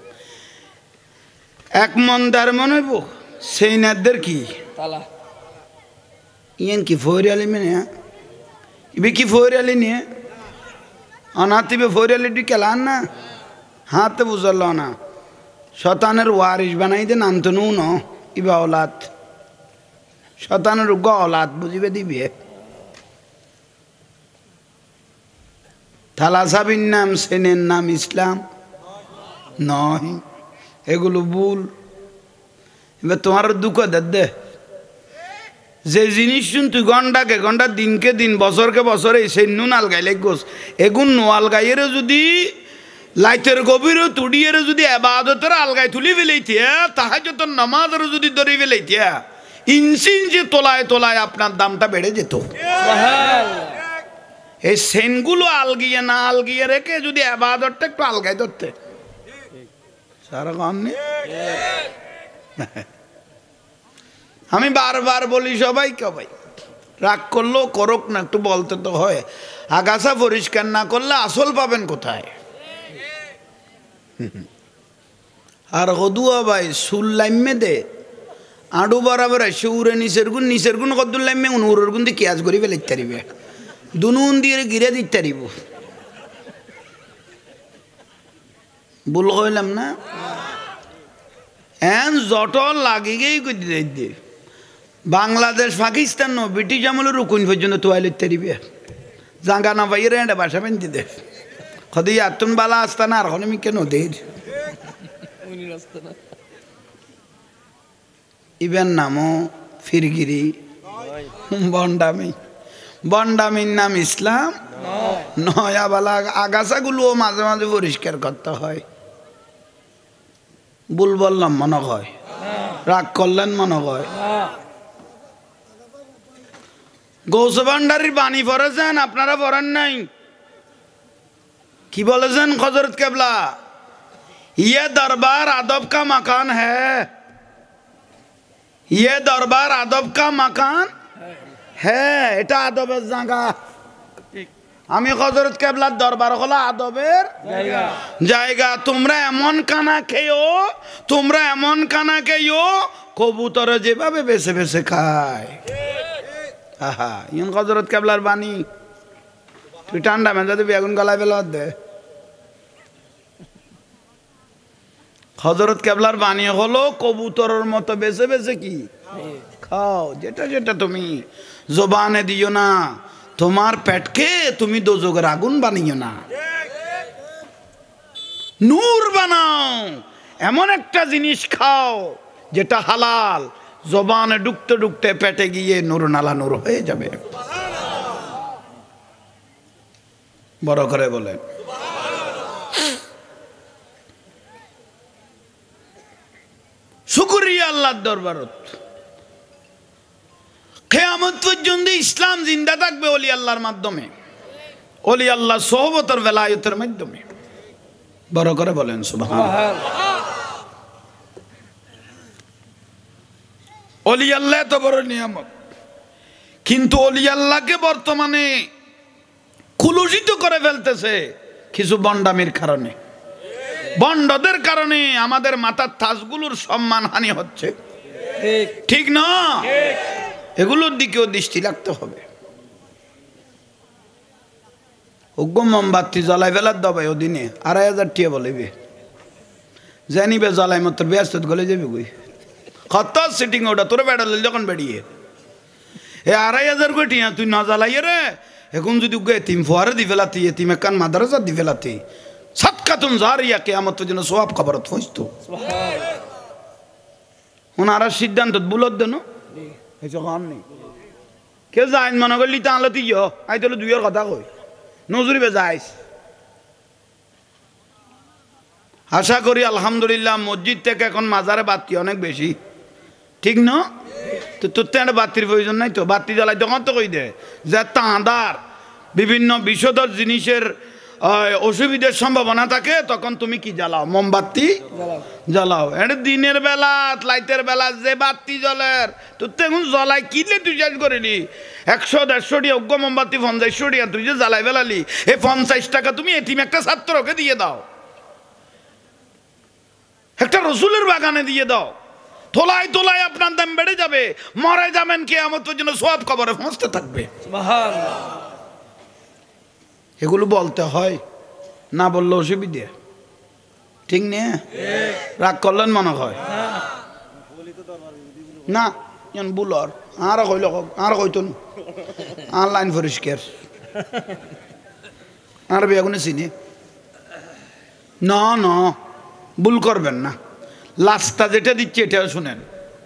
1 মণ 1.5 মণ হইব সেই নাদের কি তালা ইয়ান কি ফরিয়ালি মেনে ইবে কি ফরিয়ালি নিয়ে অনাতিবে ফরিয়ালি ডি কেলান না হাতে বুঝল না শতানের ওয়ারিস বানাই দে নাম তো নুন ইবা औलाद শতানের উগ্র औलाद বুঝিবে দিবে। থালা সাবির নাম সেনের নাম ইসলাম নয়, এগুলো ভুল। এবার তোমার দুঃখ দে যে জিনিস শুন তুই ঘন্টাকে ঘন্টা দিনকে দিন বছরকে বছরে সেই নুন আলগাইলে গোস এগুন নো আলগাইয়ের যদি লাইটের গভীরও তুড়িয়ের যদি আবাদতের আলগাই তুলি ফেলাইতিয়া তাহাজ্জুদের নামাজের যদি ধরে ফেলাইতিয়া ইঞ্চি ইঞ্চি তোলায় তোলায় আপনার দামটা বেড়ে যেত। এই সেনগুলো আলগিয়ে না আলগিয়ে রেখে যদি আবাদতটা একটু আলগাই ধরতে সারা কাম নেই। আমি বারবার বলি সবাইকে ভাই রাগ করলেও করুক না, একটু বলতে তো হয়। আগাছা পরিষ্কার না করলে আসল পাবেন কোথায়? আর হদুয়া ভাই সুল লাইমে দে আডু বরাবর আসে উড়ে নিচের গুণ কদ্দুর লাইমে উড়ের গুণ দিয়ে কেয়াজ করি ফেলে ইত্যারিবে দুনুন দিয়ে গিরে দিতে পারিব। ভুল কইলাম না? এন জট লাগি গেই কই দিতে বাংলাদেশ পাকিস্তান ন ব্রিটিশ আমলের রুকুন পর্যন্ত তোয়াইল ইত্যারিবে জাঙ্গা না পাইয়ে এটা বাসা বেঁধে দে খদি আতুন বালা আসতা না আর এখন আমি কেন দের ইবেন নামও ফিরগিরি বন্ডামি বন্ডামির নাম ইসলাম নয়া বালা আগাছাগুলোও মাঝে মাঝে পরিষ্কার করতে হয়। ভুল বললাম মনে হয়, রাগ করলেন মনে হয়। গৌস ভান্ডারির বাণী পড়েছেন আপনারা পড়েন নাই? কি বলেছেন হযরত কেবলা? ये दरबार अदब का मकान है, ये दरबार अदब का मकान হ্যাঁ এটা আদবের জায়গা। আমি হযরত কেবলার দরবার হলো আদবের জায়গা। তোমরা এমন কানা খেয়েও তোমরা এমন কানা খেয়েও কবুতর যেভাবে বেছে বেছে খায়। আহা ইন হযরত কেবলার বাণী। তুই ঠান্ডা মেজাজে বেগুন গলায় ফেলা দে। হযরত কেবলার বাণী হলো কবুতরের মতো বেছে বেছে কি খাও, যেটা যেটা তুমি জবানে দিও না, তোমার পেটকে তুমি দোজখের আগুন বানিও না, নূর বানাও। এমন একটা জিনিস খাও যেটা হালাল, জবানে ঢুকতে ঢুকতে পেটে গিয়ে নূর নালা নূর হয়ে যাবে। বড় করে বলেন শুকরিয়া আল্লাহর দরবারত। কিয়ামত পর্যন্ত ইসলাম জিন্দা থাকবে ওলি আল্লাহর মাধ্যমে, ওলি আল্লাহ সোহবতের বেলায়েতের মাধ্যমে। বড় করে বলেন সুবহানাল্লাহ। অলি আল্লাহ তো বড় নিয়ামত, কিন্তু অলি আল্লাহকে বর্তমানে কুলুষিত করে ফেলতেছে কিছু বন্ডামির কারণে। বন্ডদের কারণে আমাদের মাথার তাজগুলোর সম্মানহানি হচ্ছে, ঠিক না? এগুলোর দিকেও দৃষ্টি রাখতে হবে। উগ্র মোমবাতি জ্বালাই ফেলার দবাই ওদিনে 2,500 টিয়া বলেবে, জানিবে জ্বালাই মাত্র ব্যস্ত গলে যাবে কই কত সিটিং ওটা তোর বেড়াল যখন বেরিয়ে 2,500 কোটি টিয়া তুই না জ্বালাই রে। এখন যদি এতিম ফোয়ারে দি ফেলাতি, এতিম একান মাদ্রাসা দি ফেলাতি, সাতকাতুন জারিয়া কিয়ামত যেন সওয়াব খবরত পৌঁছতো। ওনারা সিদ্ধান্ত বুলত দেন এই কাম নেই। কেউ যায় মনে করলি তা আনলো তুই আই তাহলে দুইয়ের কথা কই নজরিবে যাইস। আশা করি আলহামদুলিল্লাহ মসজিদ থেকে এখন মাজারে বাতি অনেক বেশি, ঠিক না? তো তোর তো একটা বাতির প্রয়োজন নাই তো, বাতি জ্বালাই তখন তো কই দে যে তাঁদার বিভিন্ন বিষধর জিনিসের অসুবিধার সম্ভাবনা থাকে, তখন তুমি কি জ্বালাও? মোমবাতি জ্বালাও। এটা দিনের বেলা লাইটের বেলা যে বাতি জ্বলের তোর তো এখন জ্বলাই কিনলে তুই চার্জ করিলি 100-150 টিয়া অজ্ঞ মোমবাতি 50 টিয়া তুই যে জ্বালাই বেলালি, এই 50 টাকা তুমি এটিম একটা ছাত্রকে দিয়ে দাও, একটা রসুলের বাগানে দিয়ে দাও, তোলায় তোলায় আপনার দাম বেড়ে যাবে, মরে যাবেন কিয়ামতের জন্য সওয়াব কবরে পৌঁছতে থাকবে। এগুলো বলতে হয়, না বললে অসুবিধা, ঠিক নেই? রাগ করলেন মনে হয় না বুলর আর কইল আর কইতো আর লাইন পরিষ্কার আর বেগুনে চিনি না না ভুল করবেন না। লাস্টটা যেটা দিচ্ছে এটাও শুনেন,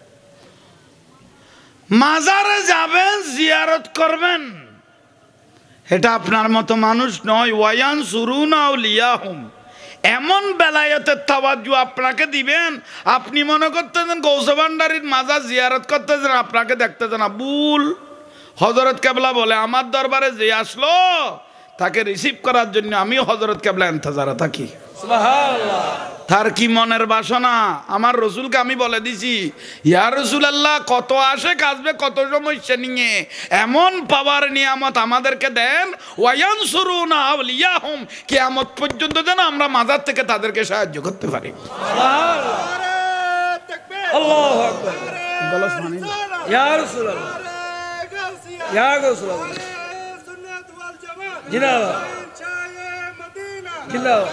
মাজারে যাবেন জিয়ারত করবেন, এটা আপনার মতো মানুষ নয়। ওয়ায়ান সুরুনা আউলিয়াহুম, এমন বেলায়েতের তাওয়াজ্জু আপনাকে দিবেন, আপনি মনে করতেছেন গৌস ভান্ডারীর মাজার জিয়ারত করতেছেন, আপনাকে দেখতেছেন না। ভুল। হযরত কেবলা বলে আমার দরবারে যে আসলো তাকে রিসিভ করার জন্য আমি হযরত কেবলা ইন্তজারে থাকি। সুবহানাল্লাহ। তার কি মনের বাসনা, আমার রসুলকে আমি বলে দিছি ইয়া রাসূলুল্লাহ কত আসে কাজবে কত সমস্যা নিয়ে, এমন পাওয়ার নিয়ামত আমাদেরকে দেন ওয়ায়ানসুরুনা আউলিয়াহুম, কিয়ামত পর্যন্ত যেন আমরা মাজার থেকে তাদেরকে সাহায্য করতে পারি। সুবহানাল্লাহ, আল্লাহু আকবার। বলো শুনি ইয়া রাসূলুল্লাহ, ইয়া রাসূলুল্লাহ, সুন্নাত ওয়াল জামাত জিন্দাবাদ, জিন্দাবাদ,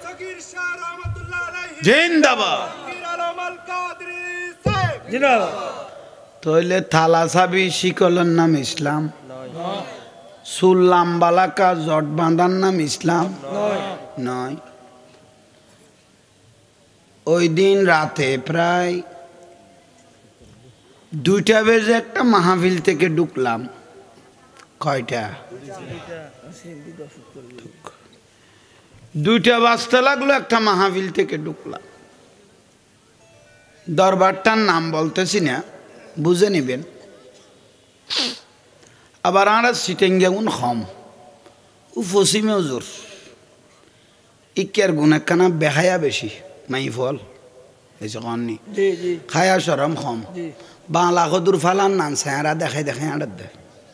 জিন্দাবাদ। তাহলে থালা চাবি শিকলের নাম ইসলাম, চুল লাম্বালাকা জট বাঁধার নাম ইসলাম নয়। ওই দিন রাতে প্রায় 2টা বেজে একটা মাহফিল থেকে ঢুকলাম। কয়টা? 2টা বাজতে লাগলো, একটা মাহফিল থেকে ঢুকলাম। দরবারটার নাম বলতেছি না, বুঝে নিবেন। আবার আর সিটিং যেমন কম ও ফসিমেও জোর, ইকের গুণ একখানা বেহায়া বেশি, মাই ফল এসে কননি খায়া সরম কম, বাংলা কদুর ফালান নান সায়ারা দেখাই দেখাই আড়ার দেয়।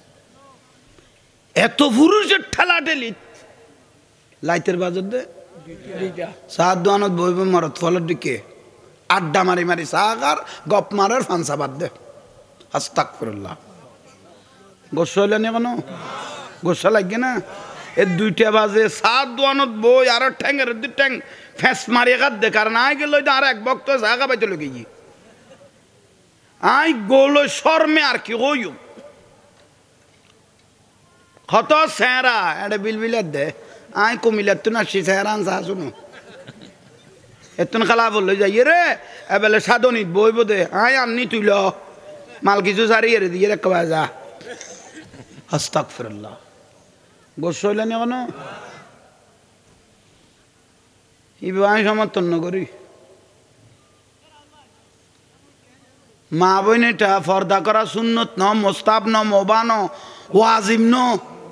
এত পুরুষের ঠেলা ঠেলি লাইটের বাজার দে চার দোয়ানত বইব মরত ফলের দিকে আড্ডা মারি মারি চাকার গপ মারার ফান্সা বাদ দে। আস্তাগফিরুল্লাহ। গোসা হইলে না কেন? গোসা লাগবে না? এর 2টা বাজে চার দোয়ানত বই আর ঠ্যাঙের 2 ঠ্যাং ফেঁস মারিয়ে কাট দে, কারণ আই গেল আর এক বক্ত চাকা পাইতে লোক আই গোল শর্মে আর কি হইও কত স্যারা এটা বিলবিলার দে আই কুমিল্লার তো না সে স্যারা আনসা শুনো এতন খালা বললো যাই রে এবেলে সাধনিত বইব দে আই আননি তুইল মাল কিছু সারিয়ে রে দিয়ে রেখা যা। আস্তাগফিরুল্লাহ। গোসা হইলে না কেন? এবার আমি সমর্থন করি। মা বোন এটা ফর্দা করা সুন্নত ন, মোস্তাব ন, মোবান ওয়াজিম ন,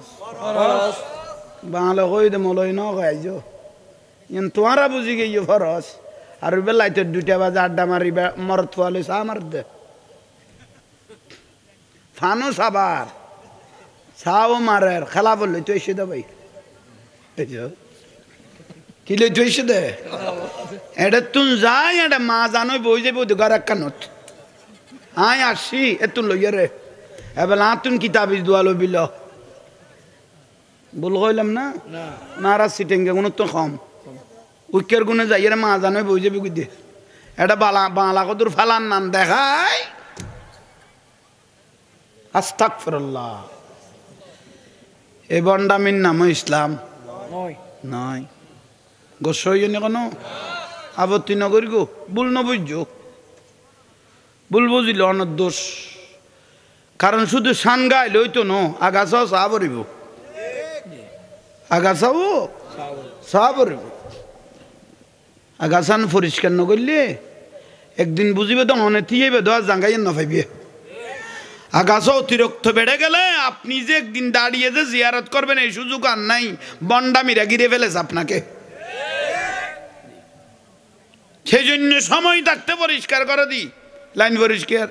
বাংলা কই দে মলই ন খাইছ তোমারা বুঝি গিয়ে ফরস। আর বেলাইতে 2টা বাজে আড্ডা মারি মরত ফলে চা মার দে ফানো সাবার সাও মারের খেলা বললে তুই এসে দে ভাই কি লই তুই এসে দে এটা তুন যাই এটা মা জানোই বই যাবো দুগার এক কানত আয় আসি এতুন লইয়া রে এবার তুন কিতাবিজ দোয়ালো বিল বল কইলাম না নারা সিটেঙ্গে কোনো তো কম উইকের গুণে যাই রে মা জানোই বই যাবি গুই দে এটা বাংলা কদুর ফালার নাম দেখায় আস্তাগফিরুল্লাহ এই বন্ডামির নামও ইসলাম নয় নয় গোসই নে কোনো আপত্তি নগরি গো ভুল নবুঝ ভুল বুঝিল অনেক দোষ কারণ শুধু সান গাইলে হইতো ন আগাছাও চা পড়িব আগাছাও চা পড়িব আগাছান পরিষ্কার নকরলে একদিন বুঝিবে তো মনে থিয়েবে দোয়া জাঙ্গাই নফাইবে আগাছা অতিরিক্ত বেড়ে গেলে আপনি যে একদিন দাঁড়িয়ে যে জিয়ারত করবেন এই সুযোগ আর নাই বন্ডামিরা গিরে ফেলেছে আপনাকে সেই জন্য সময় থাকতে পরিষ্কার করে দি লাইন পরিষ্কার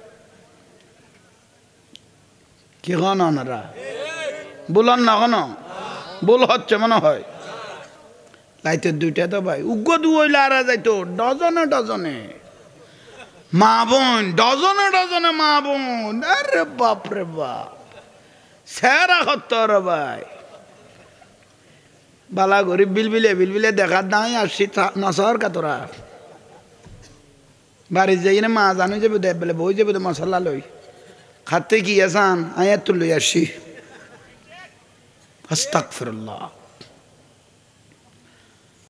কি হন ওনারা বলন না হন বল হচ্ছে মনে হয় লাইতের দুইটা তো ভাই উগ্র দুইলে আর যাইতো ডজনে ডজনে মা বোন ডজনে ডজনে মা বোন আরে বাপ রে বাপ সেরা হত্তর ভাই বালা গরিব বিলবিলে দেখার দাঁড়াই আসছি নশর কাতরা বাড়ি যাই না মা জানো যাবে দেব বলে বই যাবে তো মশলা লই খাতে কি আসান আয়াত লই আসছি আস্তাগফিরুল্লাহ